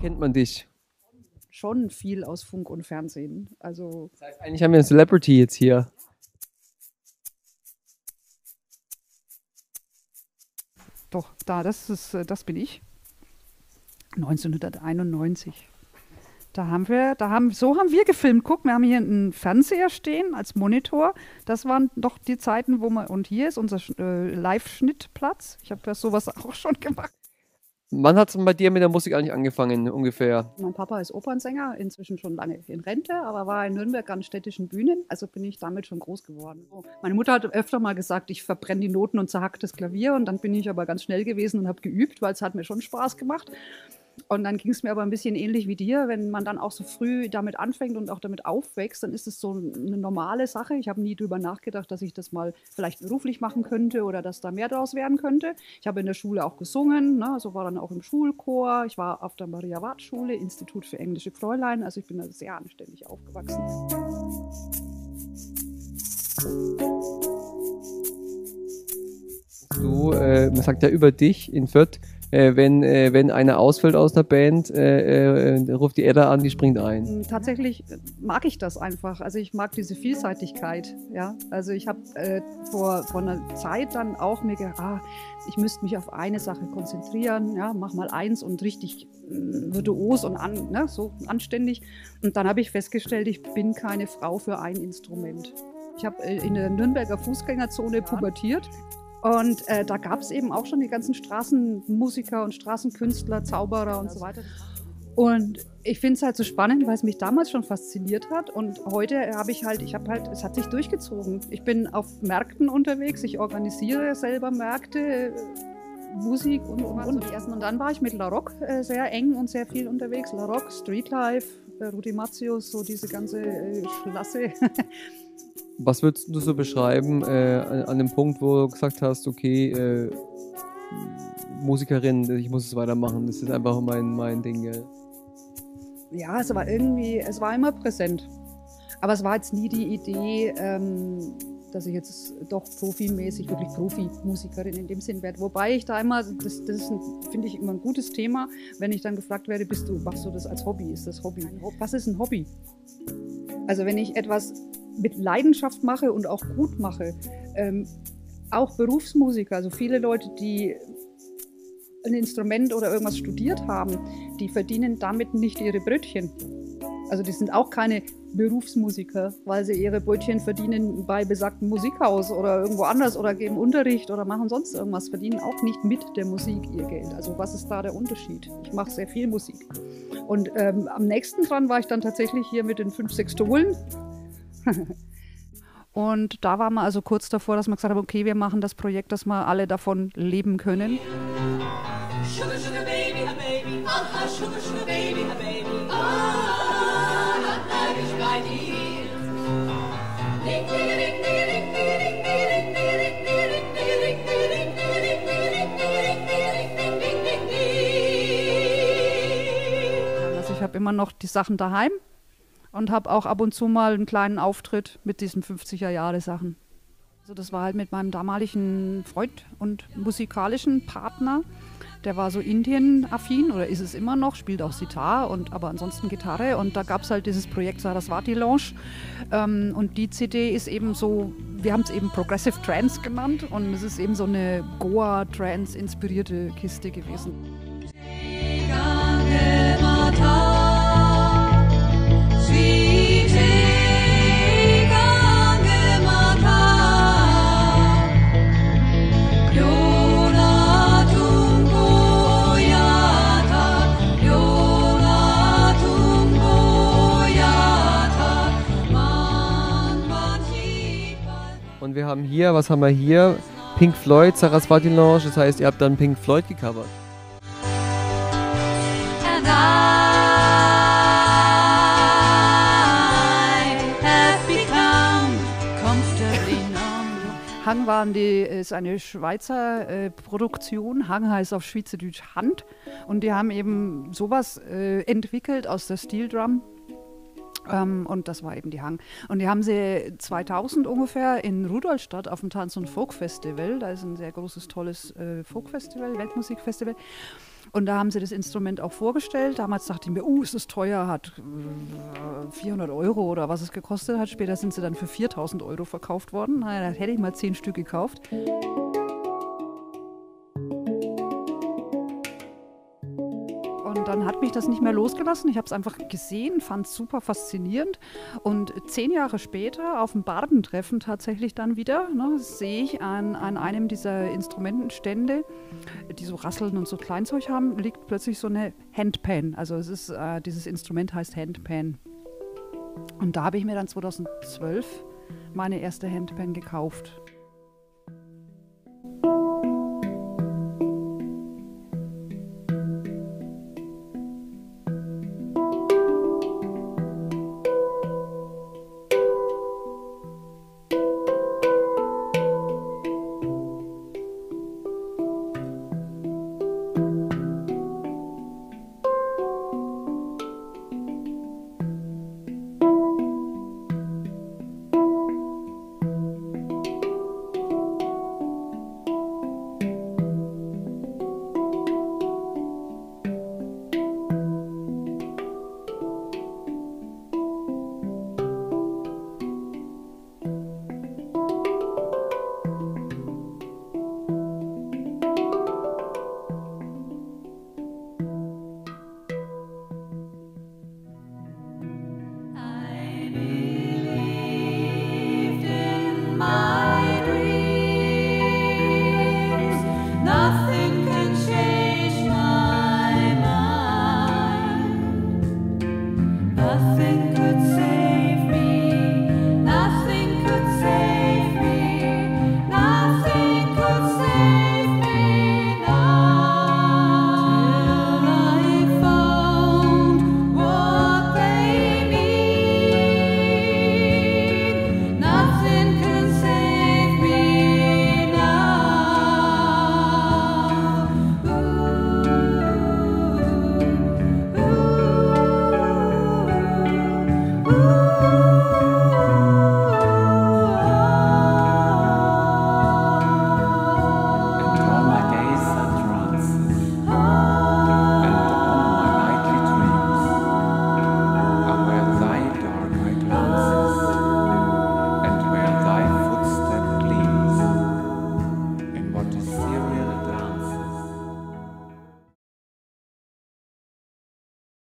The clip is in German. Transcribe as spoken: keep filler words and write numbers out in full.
kennt man dich? Schon viel aus Funk und Fernsehen. Also Das heißt, eigentlich haben wir einen Celebrity jetzt hier. doch, da, das ist, äh, das bin ich. neunzehnhunderteinundneunzig. Da haben wir, da haben, so haben wir gefilmt. Guck, wir haben hier einen Fernseher stehen als Monitor. Das waren doch die Zeiten, wo man, und hier ist unser äh, Live-Schnittplatz. Ich habe das sowas auch schon gemacht. Wann hat es bei dir mit der Musik eigentlich angefangen, ungefähr? Mein Papa ist Opernsänger, inzwischen schon lange in Rente, aber war in Nürnberg an städtischen Bühnen, also bin ich damit schon groß geworden. Meine Mutter hat öfter mal gesagt, ich verbrenne die Noten und zerhack das Klavier, und dann bin ich aber ganz schnell gewesen und habe geübt, weil es hat mir schon Spaß gemacht. Und dann ging es mir aber ein bisschen ähnlich wie dir, wenn man dann auch so früh damit anfängt und auch damit aufwächst, dann ist es so eine normale Sache. Ich habe nie drüber nachgedacht, dass ich das mal vielleicht beruflich machen könnte oder dass da mehr draus werden könnte. Ich habe in der Schule auch gesungen, ne, so war dann auch im Schulchor. Ich war auf der Maria-Wart-Schule, Institut für englische Fräulein, also ich bin da sehr anständig aufgewachsen. Du, äh, man sagt ja über dich in Fürth, äh, wenn, äh, wenn einer ausfällt aus der Band, äh, äh, ruft die Edda an, die springt ein. Tatsächlich mag ich das einfach. Also ich mag diese Vielseitigkeit. Ja? Also ich habe äh, vor, vor einer Zeit dann auch mir gedacht, ah, ich müsste mich auf eine Sache konzentrieren, ja, mach mal eins und richtig äh, virtuos und an, ne, so anständig. Und dann habe ich festgestellt, ich bin keine Frau für ein Instrument. Ich habe äh, in der Nürnberger Fußgängerzone pubertiert. Und äh, da gab es eben auch schon die ganzen Straßenmusiker und Straßenkünstler, Zauberer und so weiter. Und ich finde es halt so spannend, weil es mich damals schon fasziniert hat. Und heute habe ich halt, ich habe halt, es hat sich durchgezogen. Ich bin auf Märkten unterwegs, ich organisiere selber Märkte, Musik und und und. Und dann war ich mit La Rock äh, sehr eng und sehr viel unterwegs. La Rock, Streetlife, äh, Rudi Matzius, so diese ganze äh, Schlasse. Was würdest du so beschreiben äh, an, an dem Punkt, wo du gesagt hast, okay, äh, Musikerin, ich muss es weitermachen, das ist einfach mein, mein Ding, gell? Ja, es war irgendwie, es war immer präsent. Aber es war jetzt nie die Idee, ähm, dass ich jetzt doch profimäßig, wirklich Profimusikerin in dem Sinn werde. Wobei ich da immer, das, das finde ich immer ein gutes Thema, wenn ich dann gefragt werde, bist du, machst du das als Hobby? Ist das Hobby? Was ist ein Hobby? Also wenn ich etwas mit Leidenschaft mache und auch gut mache, ähm, auch Berufsmusiker, also viele Leute, die ein Instrument oder irgendwas studiert haben, die verdienen damit nicht ihre Brötchen. Also die sind auch keine Berufsmusiker, weil sie ihre Brötchen verdienen bei besagtem Musikhaus oder irgendwo anders oder geben Unterricht oder machen sonst irgendwas, verdienen auch nicht mit der Musik ihr Geld. Also was ist da der Unterschied? Ich mache sehr viel Musik. Und ähm, am nächsten dran war ich dann tatsächlich hier mit den fünf Sextolen. Und da waren wir also kurz davor, dass wir gesagt haben, okay, wir machen das Projekt, dass wir alle davon leben können. Sugar, sugar baby, a baby, aha, sugar, sugar baby, a baby, ah, das bleib ich bei dir. Ding, ding, ding, ding, ding, ding, ding, ding, ding. Also ich habe immer noch die Sachen daheim und habe auch ab und zu mal einen kleinen Auftritt mit diesen fünfziger-Jahre-Sachen. Also das war halt mit meinem damaligen Freund und musikalischen Partner. Der war so Indien-affin oder ist es immer noch, spielt auch Sitar, und, aber ansonsten Gitarre. Und da gab es halt dieses Projekt Saraswati Lounge. Ähm, und die C D ist eben so, wir haben es eben Progressive Trance genannt. Und es ist eben so eine Goa-Trance-inspirierte Kiste gewesen. Und wir haben hier, was haben wir hier? Pink Floyd, Saraswati Lounge, das heißt, ihr habt dann Pink Floyd gecovert. And I have become comfortably numb. Hang waren die, ist eine Schweizer äh, Produktion. Hang heißt auf Schweizerdeutsch Hand. Und die haben eben sowas äh, entwickelt aus der Steel Drum. Ähm, und das war eben die Hang. Und die haben sie zweitausend ungefähr in Rudolstadt auf dem Tanz- und Folk-Festival. Da ist ein sehr großes, tolles äh, Folk-Festival, Weltmusikfestival. Und da haben sie das Instrument auch vorgestellt. Damals dachte ich mir, uh, ist das teuer, hat äh, vierhundert Euro oder was es gekostet hat. Später sind sie dann für viertausend Euro verkauft worden. Na, da hätte ich mal zehn Stück gekauft. Und dann hat mich das nicht mehr losgelassen. Ich habe es einfach gesehen, fand es super faszinierend. Und zehn Jahre später, auf dem Bardentreffen tatsächlich dann wieder, ne, sehe ich an, an einem dieser Instrumentenstände, die so Rasseln und so Kleinzeug haben, liegt plötzlich so eine Handpan. Also es ist, äh, dieses Instrument heißt Handpan. Und da habe ich mir dann zweitausendzwölf meine erste Handpan gekauft.